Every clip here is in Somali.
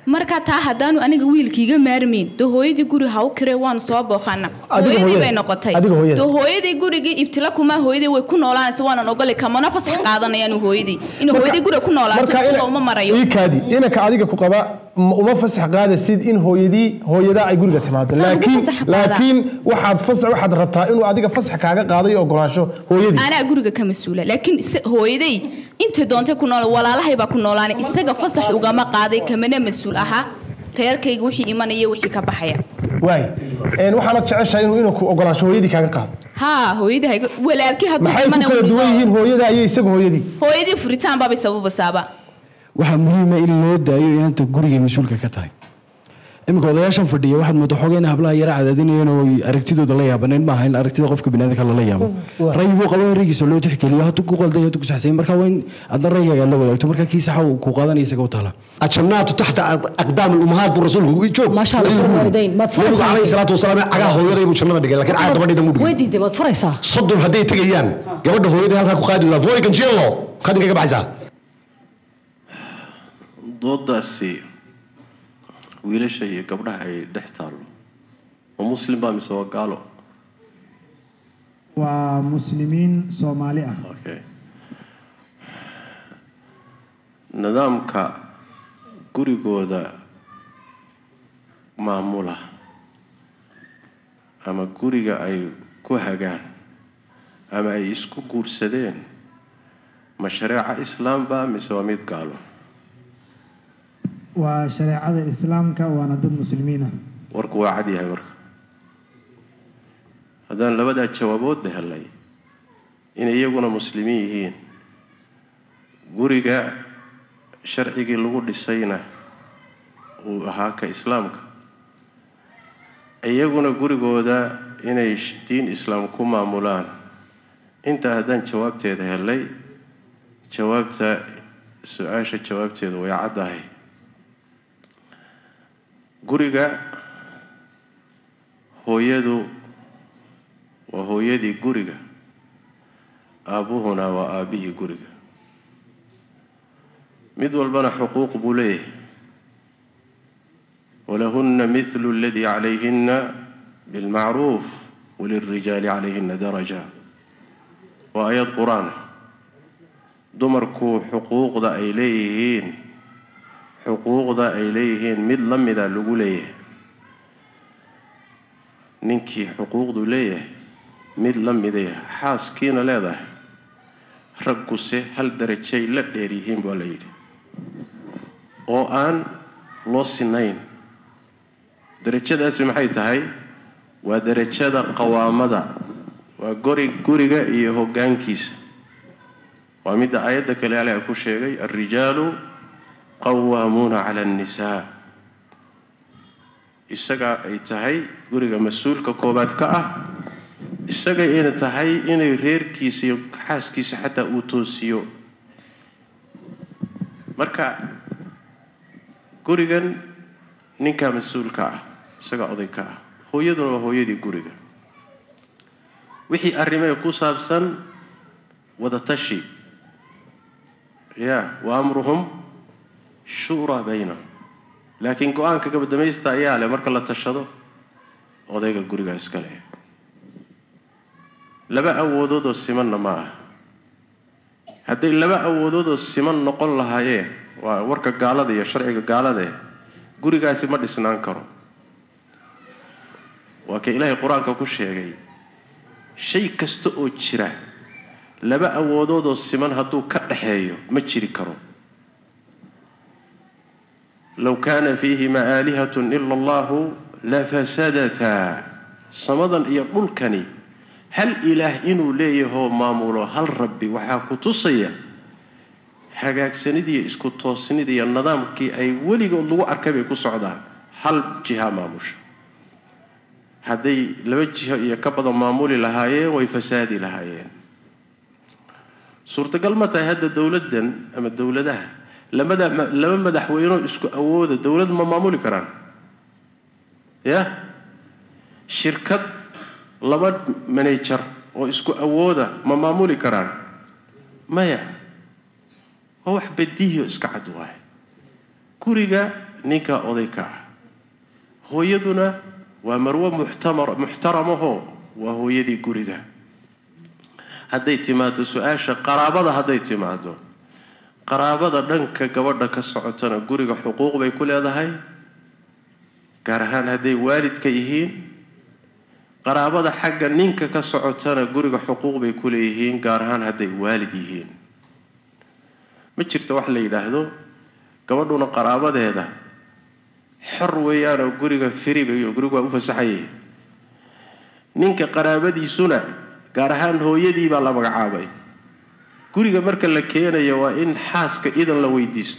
marka taa hadaan aniga wiilkiiga maarmeen hooyadii guri ha u kiree waan soo booqana hooyadii bay noqotay hooyadii gurigii ibtila kuma hooyadii way ku noolaanaysaa waan ogol kamana fasax qaadanayaan hooyadii in hooyadii guri ku noolaato uma marayo iikaadi inaka adiga ku qaba uma fasax qaadasid in hooyada ay guriga timaado laakiin waxaad rabtaa inuu adiga fasax kaaga qaaday ogolaansho hooyadii ana guriga ka masuula laakiin hooyadii inta doonta ku nool walaalahay ba ku noolaanay isaga fasax ugama qaaday kamana masuul aha reerkayga wixii imanaya wixii ka baxaya waay waxaana jeceshay inuu ku ogolaansho hooyadii kaaga qaado hooyadii walaalkii haduu imanay maxay ku duwayeen hooyada iyo isaga hooyadii furitaan baba sababasaaba waxa muhiim ah in loo daayo inta guriga masuulka ka tahay imika odayaashan fadhiya waxaad moodo xogeena hablaha yara cadaadinayeen oo aragtidooda la yaabaneen ma aha in aragtida qofka bini'aadamka la yaabo raybu qabo rigiisa loo tixgeliyo haduu ku qalday haduu ku saxsay marka waa in adan rayga la wadaagto marka kiisa xaw ku qaadanaysa ka tala ajnaatu tahta aqdam al-ummahat bu rasuulku joog ma sha Allah wadayn ma faraysa alayhi salatu wasalaam aga hooyaday buu jannada dhigay laakiin aad gabadhida mudug weydii ma faraysa sodon haday tagayaan gabadha hooyaday halka ku qaadi doonaa fooykan jeelo kadinka ka baxaysa dooddaasi wiilasha iyo gabdhaha ay dhex taalo oo muslim baa mise waa gaalo waa muslimiin Soomaali ah okay nidaamka gurigooda maamula ama guriga ay ku hagaan ama ay isku guursadeen ma shariica islaam baa mise waa mid gaalo waa shariicada islaamka waana dad muslimiin ah warku waa cad yahay marka haddaan labada jawaabood helay in iyaguna muslimiin yihiin guriga sharcigii lagu dhisayna uu ahaa ka islaamka iyaguna gurigooda inay diin islaam ku maamulaan inta haddaan jawaabteeda helay jawaabta su'aasha jawaabteedu way caddahay guriga hooyadu waa hooyadii guriga aabuhuna waa aabihii guriga mid walbana xuquuq buu leeyahay walahunna mithlu alladhi calayhinna bilmacruuf walilrijaali calayhinna daraja waa aayad qur-aan dumarku xuquuqda ay leeyihiin mid la mida lagu leeyahay ninkii xuquuqdu leeyahay mid la midaya xaaskiina leedahay ragguse hal darajay la dheer yihiin baa la yidhi oo aan loo sinayn darajadaasi maxay tahay waa darajada qawaamada waa guriga iyo hoggaankiisa waa midda aayadda kale Ilaahay ku sheegay ar-rijaalu qawwamuna 'ala an-nisaa isaga ay tahay guriga mas'uulka koobaad ka ah isaga ay tahay inay reerkiisa iyo xaaskiisa xataa uu toosiyo marka gurigan ninka mas'uulka ah isaga oday ka ah hooyaduna waa hooyadii guriga wixii arrimaha ku saabsan wada tashi wa amruhum shura baynahum laakiin go'aanka gabadhamaysta ayaa leh marka la tashado odayga guriga iska leh laba awoodood oo simanna ma aha hadday laba awoodood oo siman noqon lahaayeen waa warka gaalada iyo sharciga gaalada gurigaasi ma dhisnaan karo waa ka Ilaahay quraanka ku sheegay shay kasta oo jira laba awoodood oo siman hadduu ka dhaxeeyo ma jiri karo لو كان فيهما آلهة إلا الله لفسدتا صمدا يقول كني هل إله إنه ليه هو ماموله هل ربي وحاكو تصيا حاجة سندية اسكو توسندية النظام كي أي ولي قلوا أركبي كو سعودان هل جهة ماموش هذي لو جهة يكبض مامولي لهايين ويفسادي لهايين صورة قلمة هذا الدولة دن أما الدولة ده لما مدحوينو اسكو أود الدولة ما معمولي كران يا شركة لبد منيجر واسكو أودا ما معمولي كران ما يا هو حبديه اسكعد واحد كوريجا ninka oday ka ah hooyaduna waa marwo muxtaramaho waa hooyadii guriga hadday timaado su-aasha qaraabada hadday timaado qaraabada dhanka gabadha ka socotana guriga xuquuq bay ku leedahay gaar ahaan hadday waalidka yihiin qaraabada xagga ninka ka socotana guriga xuquuq bay ku leeyihiin gaar ahaan hadday waalid yihiin ma jirto wax la yidhaahdo gabadhuna qaraabadeeda xor weeyaanoo guriga firibayo gurigu waa u fasaxayay ninka qaraabadiisuna gaar ahaan hooyadii baa la magacaabay guriga marka la keenayo waa in xaaska idan la weydiisto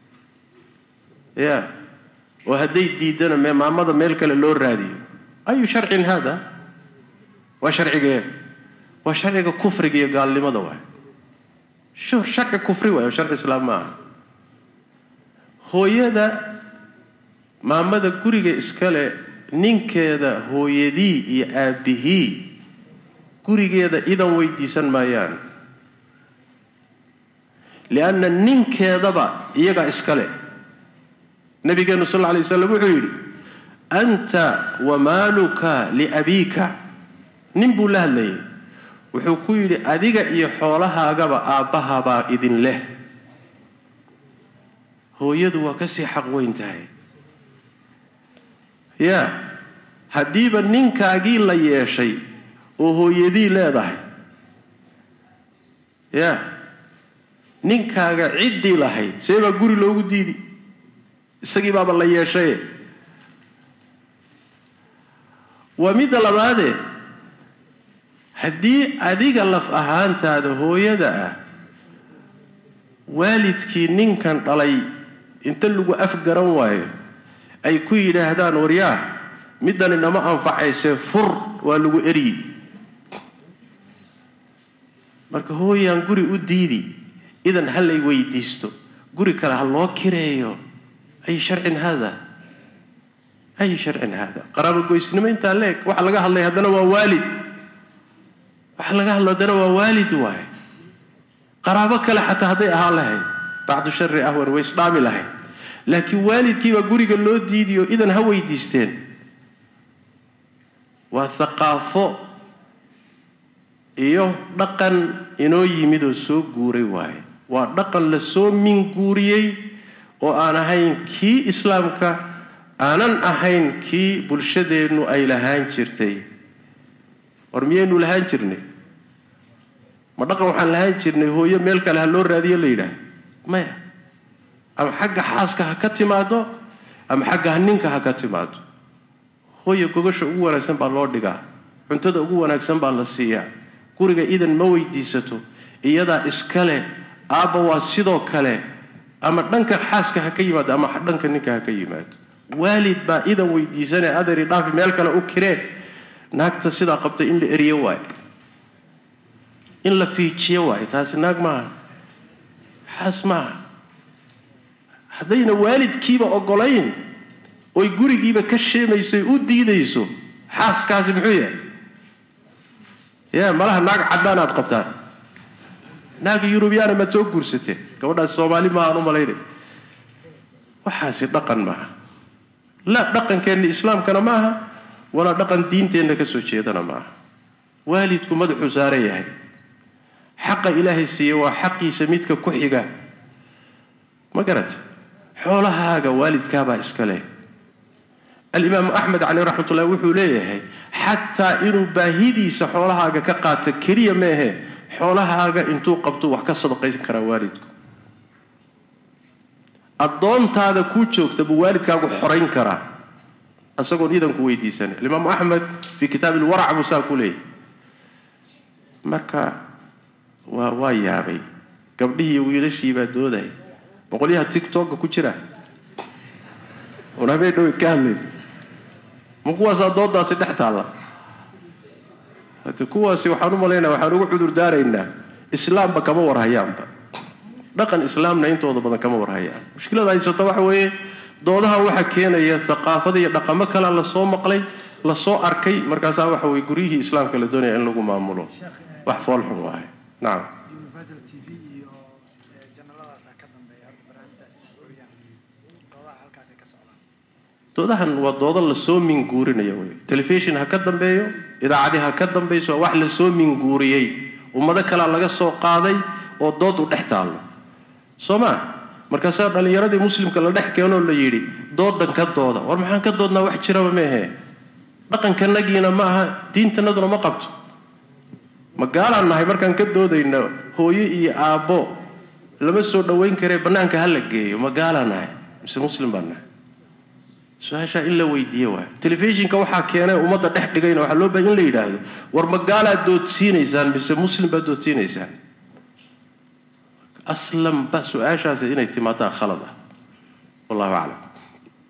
ya oo hadday diidana maamada meel kale loo raadiyo ayu sharcin hada waa sharcigee waa sharciga kufriga iyo gaalnimada waay sharci kufri waay sharci islaam maaha hooyada maamada guriga iskale ninkeeda hooyadii iyo aabihii gurigeeda idan weydiisan maayaan lianna ninkeedaba iyagaa iskale nabigeenu sal alla alay wasalam wuxuu yidhi anta wamaaluka liabiika nin buu la hadlayay wuxuu ku yidhi adiga iyo xoolahaagaba aabbahabaa idin leh hooyadu waa kasii xaq weyn tahay ya haddiiba ninkaagii la yeeshay oo hooyadii leedahay ya ninkaaga ciddii lahayd see baa guri loogu diidi isagii baaba la yeeshaye waa midda labaadee haddii adiga laf ahaantaada hooyada ah waalidkii ninkan dhalay inta lagu afgaran waayo ay ku yidhaahdaan waryaa middani nama anfacaysee fur waa lagu eryi marka hooyaan guri u diidi idan ha lay weydiisto guri kale ha loo kireeyo ay sharcin hada ay sharcin hada qaraabo goysnimo intaa leeg waxa laga hadlay haddana waa waalid waxa laga hadlo haddana waa waalid waay qaraabo kale xataa hadday ahaan lahayd bacdu shari ahwan way isdhaami lahayd laakiin waalidkiibaa guriga loo diidiyo idan ha weydiisteen waa thaqaafo iyo dhaqan inoo yimid oo soo guuray waaye waa dhaqan la soo minguuriyey oo aan ahayn kii islaamka aanan ahayn kii bulshadeennu ay lahaan jirtay war miyaynu lahaan jirnay ma dhaqan waxaan lahaan jirnay hooyo meel kale ha loo raadiyo la yidhaah maya ama xagga xaaska ha ka timaado ama xagga ninka ha ka timaado hooyo gogasha ugu wanaagsan baa loo dhigaa cuntada ugu wanaagsan baa la siiyaa guriga idan ma weydiisato iyadaa iskale aabba waa sidoo kale ama dhanka xaaska ha ka yimaado ama dhanka ninka ha ka yimaado waalid baa idan weydiisanee adari dhaafi meel kale u kireen naagta sidaa qabtay in la eriyo waaye in la fiijiyo waaye taasi naag maaha xaas maaha haddayna waalidkiiba ogolayn oy gurigiiba ka sheemayso u diidayso xaaskaasi muxuu yahay ya malaha naag caddaan aad qabtaan naaga yurubiyaana maad soo guursateen gabadhaas soomaali maahaan u malaynay waxaasi dhaqan maaha la dhaqankeenna islaamkana maaha walaa dhaqan diinteenna ka soo jeedana maaha waalidku madaxuu saaran yahay xaqa ilaahay siiye waa xaqiisa midka ku xiga ma garat xoolahaaga waalidkaabaa iska leh alimaamu axmed caleyh raxmat ullahi wuxuu leeyahay xataa inuu baahidiisa xoolahaaga ka qaato keliya meehe xoolahaaga intuu qabto wax ka sadaqaysan karaa waalidku addoontaada kuu joogta buu waalidkaagu xorayn karaa isagoon idanku weydiisanay alimaamu axmed fii kitaabi ilwarac buu saa ku leeyahay marka waa yaabay gabdhihii iyo wiilashii baa doodaya boqolyaha tictokga ku jira un habeen dhowed ka hadlay ma kuwaasaa doodaasi dhex taalla hade kuwaasi waxaan u malaynaa waxaan ugu cudur daaraynaa islaamba kama warhayaanba dhaqan islaamna intooda badan kama warhayaan mushkilada haysata waxa weeye doodaha waxaa keenaya thaqaafada iyo dhaqamo kale lasoo maqlay lasoo arkay markaasaa waxa weye guryihii islaamka la doonaya in lagu maamulo wax foolxun waahay nacam doodahan waa doodo la soo minguurinaya wey telefishin ha ka dambeeyo idaacadi ha ka dambayso wax la soo minguuriyey ummado kale laga soo qaaday oo dood u dhex taalo Soomaa markaasaa dhalinyaradii muslimka la dhex keenoo la yidhi doodan ka dooda war maxaan ka doodnaa wax jiraba meehe dhaqankanagiina ma aha diintanaduna ma qabto magaalaan nahay markaan ka doodayno hooyo iyo aabbo lama soo dhaweyn karee bannaanka ha la geeyo magaalaan nahay mise muslim baan nahay su-aashaa in la weydiiye waay telefishinka waxaa keenay ummadda dhex dhigayna waxaa loo baahan in la yidhaahdo war magaalaad doodsiinaysaan mise muslim baad doodsiinaysaan aslan ba su-aashaasi inay timaadaa khalad ah wallahu aclam